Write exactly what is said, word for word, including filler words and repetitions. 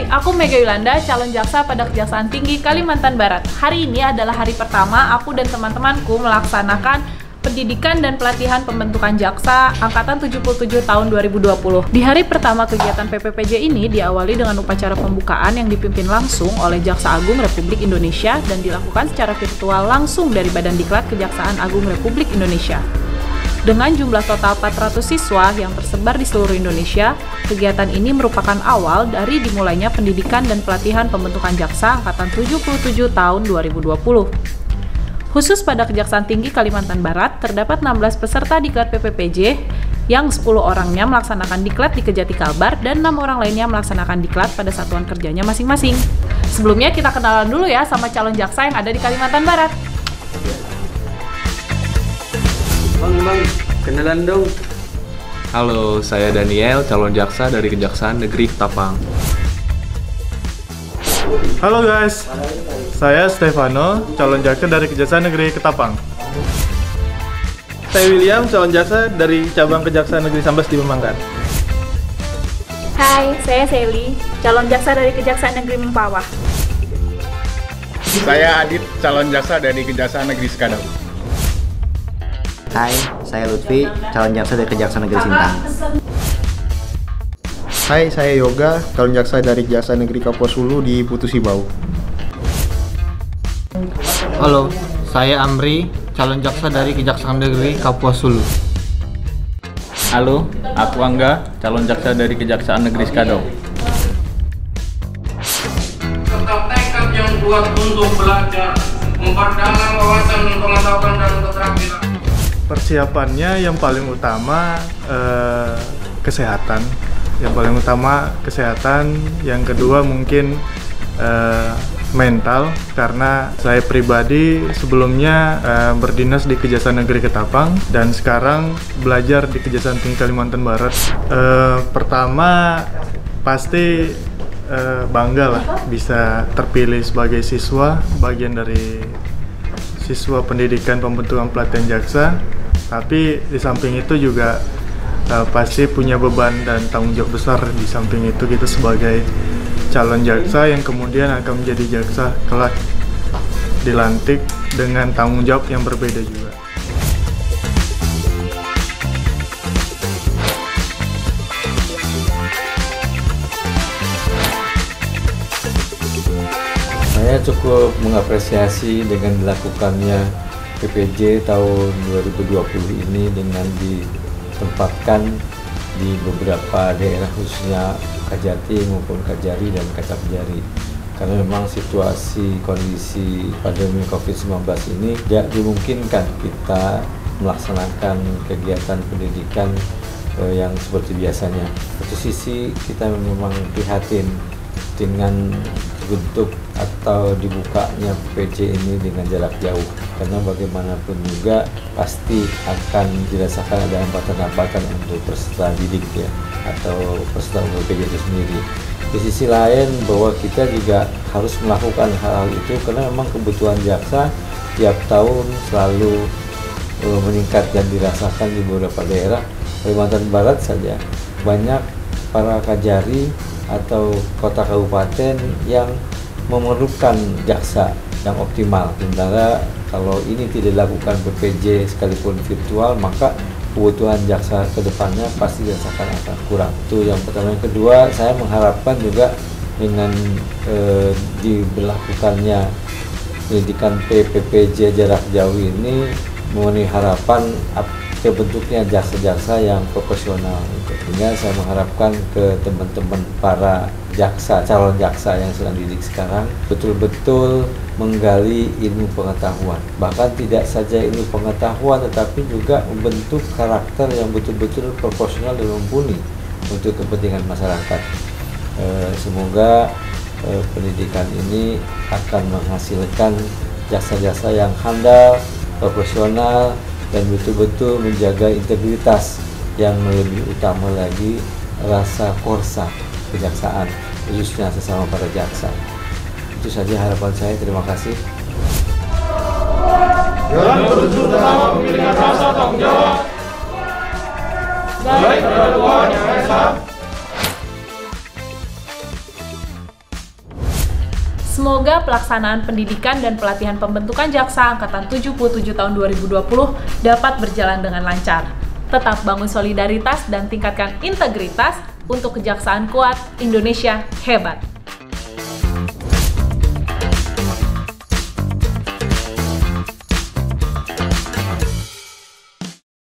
aku Mega Yolanda, calon jaksa pada Kejaksaan Tinggi Kalimantan Barat. Hari ini adalah hari pertama aku dan teman-temanku melaksanakan pendidikan dan pelatihan pembentukan jaksa angkatan tujuh puluh tujuh tahun dua ribu dua puluh. Di hari pertama kegiatan P P P J ini diawali dengan upacara pembukaan yang dipimpin langsung oleh Jaksa Agung Republik Indonesia dan dilakukan secara virtual langsung dari Badan Diklat Kejaksaan Agung Republik Indonesia. Dengan jumlah total empat ratus siswa yang tersebar di seluruh Indonesia, kegiatan ini merupakan awal dari dimulainya pendidikan dan pelatihan pembentukan jaksa angkatan tujuh puluh tujuh tahun dua ribu dua puluh. Khusus pada Kejaksaan Tinggi Kalimantan Barat, terdapat enam belas peserta diklat P P P J yang sepuluh orangnya melaksanakan diklat di Kejati Kalbar dan enam orang lainnya melaksanakan diklat pada satuan kerjanya masing-masing. Sebelumnya kita kenalan dulu ya sama calon jaksa yang ada di Kalimantan Barat. Bang, bang, kenalan dong. Halo, saya Daniel, calon jaksa dari Kejaksaan Negeri Ketapang. Halo guys, saya Stefano, calon jaksa dari Kejaksaan Negeri Ketapang. Saya William, calon jaksa dari cabang Kejaksaan Negeri Sambas di Memangkan. Hai, saya Sally, calon jaksa dari Kejaksaan Negeri Mempawah. Saya Adit, calon jaksa dari Kejaksaan Negeri Sekadau. Hai, saya Lutfi, calon jaksa dari Kejaksaan Negeri Sintang. Hai, saya Yoga, calon jaksa dari Kejaksaan Negeri Kapuas Hulu di Putusi Bau. Halo, saya Amri, calon jaksa dari Kejaksaan Negeri Kapuas Hulu. Halo, aku Angga, calon jaksa dari Kejaksaan Negeri Sekadau. Tetap tekad yang kuat untuk belajar, memperdalam wawasan pengetahuan dan keterampilan. Persiapannya yang paling utama eh, kesehatan. Yang paling utama kesehatan, yang kedua mungkin uh, mental, karena saya pribadi sebelumnya uh, berdinas di Kejaksaan Negeri Ketapang dan sekarang belajar di Kejaksaan Tinggi Kalimantan Barat. Uh, pertama pasti uh, bangga lah bisa terpilih sebagai siswa, bagian dari siswa pendidikan pembentukan pelatihan jaksa, tapi di samping itu juga Uh, pasti punya beban dan tanggung jawab besar. Di samping itu kita sebagai calon jaksa yang kemudian akan menjadi jaksa kelak dilantik dengan tanggung jawab yang berbeda juga. Saya cukup mengapresiasi dengan dilakukannya P P J tahun dua ribu dua puluh ini dengan di tempatkan di beberapa daerah khususnya Kajati maupun Kajari dan Kacapjari, karena memang situasi kondisi pandemi covid sembilan belas ini tidak dimungkinkan kita melaksanakan kegiatan pendidikan eh, yang seperti biasanya. Satu sisi kita memang prihatin dengan bentuk atau dibukanya P P J ini dengan jarak jauh, karena bagaimanapun juga pasti akan dirasakan ada hambatan-hambatan untuk peserta didik ya, atau peserta P P J itu sendiri. Di sisi lain bahwa kita juga harus melakukan hal-hal itu karena memang kebutuhan jaksa tiap tahun selalu uh, meningkat dan dirasakan di beberapa daerah. Kalimantan Barat saja banyak para kajari atau kota kabupaten yang memerlukan jaksa yang optimal. Sementara kalau ini tidak dilakukan P P J sekalipun virtual, maka kebutuhan jaksa ke depannya pasti dirasakan akan kurang. Itu yang pertama. Yang kedua, saya mengharapkan juga dengan eh, diberlakukannya pendidikan P P J jarak jauh ini memenuhi harapan terbentuknya jaksa-jaksa yang profesional. Sehingga saya mengharapkan ke teman-teman para jaksa, calon jaksa yang sedang didik sekarang betul-betul menggali ilmu pengetahuan. Bahkan tidak saja ilmu pengetahuan, tetapi juga membentuk karakter yang betul-betul proporsional dan mumpuni untuk kepentingan masyarakat. E, semoga e, pendidikan ini akan menghasilkan jaksa-jaksa yang handal, profesional, dan betul-betul menjaga integritas, yang lebih utama lagi rasa korsa kejaksaan, khususnya sesama para jaksa. Itu saja harapan saya. Terima kasih. Yang terutama memiliki rasa tanggung jawab, baik pada Tuhan yang Esa Semoga pelaksanaan pendidikan dan pelatihan pembentukan jaksa angkatan tujuh puluh tujuh tahun dua ribu dua puluh dapat berjalan dengan lancar. Tetap bangun solidaritas dan tingkatkan integritas untuk kejaksaan kuat, Indonesia hebat.